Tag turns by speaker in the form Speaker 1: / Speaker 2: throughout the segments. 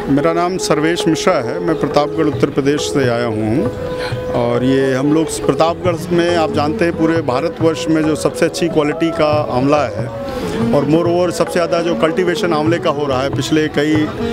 Speaker 1: मेरा नाम सर्वेश मिश्रा है। मैं प्रतापगढ़ उत्तर प्रदेश से आया हूँ और ये हम लोग प्रतापगढ़ में, आप जानते हैं, पूरे भारतवर्ष में जो सबसे अच्छी क्वालिटी का आंवला है और मोर ओवर सबसे ज़्यादा जो कल्टीवेशन आंवले का हो रहा है पिछले कई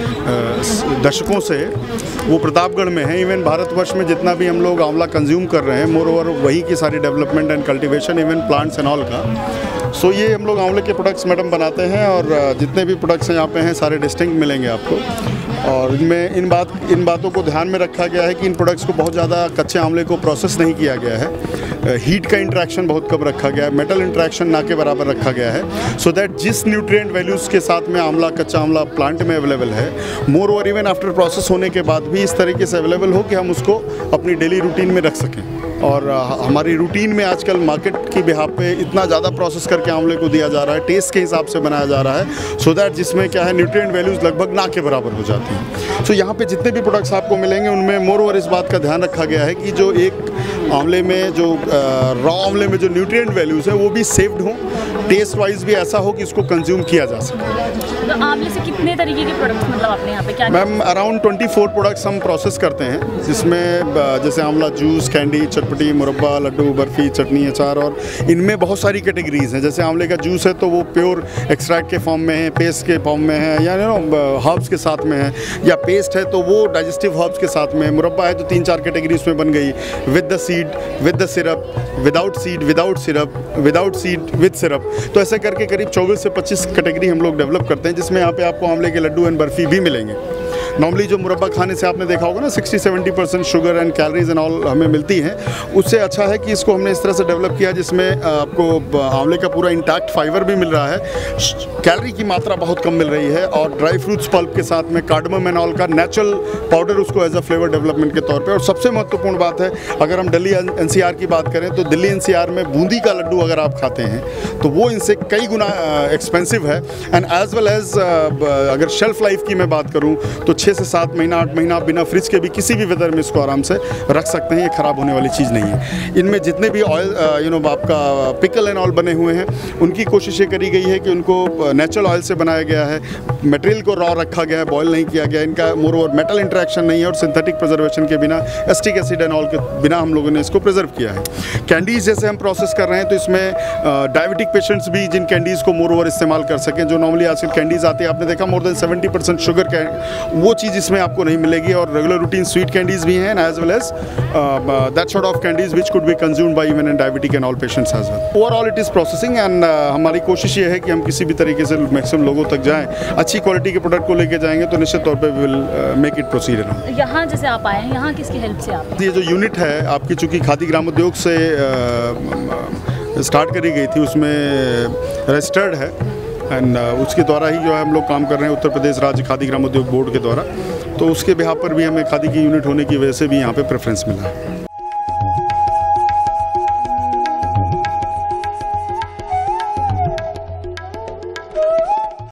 Speaker 1: दशकों से, वो प्रतापगढ़ में है। इवन भारतवर्ष में जितना भी हम लोग आंवला कंज्यूम कर रहे हैं, मोर ओवर वहीं की सारी development and cultivation, even plants and all का। सो ये हम लोग आंवले के प्रोडक्ट्स मैडम बनाते हैं और जितने भी प्रोडक्ट्स यहाँ पे हैं सारे डिस्टिंक्ट मिलेंगे आपको। और इनमें इन बातों को ध्यान में रखा गया है कि इन प्रोडक्ट्स को बहुत ज़्यादा कच्चे आंवले को प्रोसेस नहीं किया गया है। हीट का इंटरेक्शन बहुत कम रखा गया है, मेटल इंटरेक्शन ना के बराबर रखा गया है, सो दैट जिस न्यूट्रिएंट वैल्यूज़ के साथ में आंवला, कच्चा आंवला प्लांट में अवेलेबल है, moreover even after process होने के बाद भी इस तरीके से अवेलेबल हो कि हम उसको अपनी डेली रूटीन में रख सकें। और हमारी रूटीन में आजकल मार्केट की बिहाफ पे इतना ज़्यादा प्रोसेस करके आंवले को दिया जा रहा है, टेस्ट के हिसाब से बनाया जा रहा है, सो दैट जिसमें क्या है न्यूट्रिएंट वैल्यूज़ लगभग ना के बराबर हो जाती हैं। सो यहाँ पे जितने भी प्रोडक्ट्स आपको मिलेंगे उनमें मोर ओवर इस बात का ध्यान रखा गया है कि जो एक आंवले में जो रॉ आंवले में जो न्यूट्रिएंट वैल्यूज़ हैं वो भी सेव्ड हों, टेस्ट वाइज भी ऐसा हो कि इसको कंज्यूम किया जा सके।
Speaker 2: तो आंवले से कितने तरीके के प्रोडक्ट्स मतलब आपने यहाँ पे क्या?
Speaker 1: मैम अराउंड 24 प्रोडक्ट्स हम प्रोसेस करते हैं, जिसमें जैसे आंवला जूस, कैंडी, चटपटी, मुरब्बा, लड्डू, बर्फ़ी, चटनी, अचार, और इनमें बहुत सारी कैटेगरीज़ हैं। जैसे आंवले का जूस है तो वो प्योर एक्सट्रैक्ट के फॉर्म में है, पेस्ट के फॉर्म में है, या हर्ब्स के साथ में है, या पेस्ट है तो वो डाइजेस्टिव हर्ब्स के साथ में है। मुरब्बा है तो 3-4 कैटेगरी उसमें बन गई, with the seed, with the syrup, without seed, without syrup, without seed, with syrup. तो ऐसे करके करीब 24 से 25 कैटेगरी हम लोग डेवलप करते हैं, जिसमें यहाँ पे आपको आंवले के लड्डू एंड बर्फ़ी भी मिलेंगे। नॉर्मली जो मुरब्बा खाने से आपने देखा होगा ना 60-70% sugar and calories and all हमें मिलती हैं, उससे अच्छा है कि इसको हमने इस तरह से डेवलप किया जिसमें आपको आंवले का पूरा इंटैक्ट फाइबर भी मिल रहा है, कैलोरी की मात्रा बहुत कम मिल रही है, और ड्राई फ्रूट्स पल्प के साथ में कार्डमम एंड ऑल का नेचुरल पाउडर उसको एज अ फ्लेवर डेवलपमेंट के तौर पे। और सबसे महत्वपूर्ण बात है, अगर हम दिल्ली NCR की बात करें तो दिल्ली NCR में बूंदी का लड्डू अगर आप खाते हैं तो वो इनसे कई गुना एक्सपेंसिव है, एंड एज वेल एज अगर शेल्फ लाइफ की मैं बात करूँ तो 6 से 7 महीना 8 महीना बिना फ्रिज के भी किसी भी वेदर में इसको आराम से रख सकते हैं, ये ख़राब होने वाली चीज़ नहीं है। इनमें जितने भी ऑयल आपका पिकल एंड ऑल बने हुए हैं, उनकी कोशिश ये करी गई है कि उनको नेचुरल ऑयल से बनाया गया है, मटेरियल को रॉ रखा गया है, बॉयल नहीं किया गया, इनका मोर ओवर मेटल इंटरेक्शन नहीं है, और सिंथेटिक प्रिजर्वेशन के बिना, एसिटिक एसिड एंड ऑल के बिना हम लोगों ने इसको प्रिजर्व किया है। कैंडीज़ जैसे हम प्रोसेस कर रहे हैं तो इसमें डायबिटिक पेशेंट्स भी जिन कैंडीज़ को मोर ओवर इस्तेमाल कर सकें, जो नॉर्मली आजकल कैंडीज़ आती है, आपने देखा मोर देन 70% शुगर, वो चीज़ इसमें आपको नहीं मिलेगी। और रेगुलर रूटीन स्वीट कैंडीज़ भी हैं, as well as that sort of candies which could be consumed by even and diabetic and all patients as well. Overall it is processing, and हमारी कोशिश ये है कि हम किसी भी तरीके से मैक्सिमम लोगों तक जाएँ, अच्छी क्वालिटी के प्रोडक्ट को लेके जाएंगे तो निश्चित तौर पर विल मेक इट प्रोसीड।
Speaker 2: यहाँ जैसे आप आए हैं, यहाँ किसकी हेल्प से आप?
Speaker 1: ये जो यूनिट है आपकी, चूँकि खादी ग्राम उद्योग से स्टार्ट करी गई थी, उसमें रजिस्टर्ड है, एंड उसके द्वारा ही जो है हम लोग काम कर रहे हैं, उत्तर प्रदेश राज्य खादी ग्राम उद्योग बोर्ड के द्वारा। तो उसके बिहाफ पर भी हमें खादी की यूनिट होने की वजह से भी यहाँ पे प्रेफरेंस मिला है।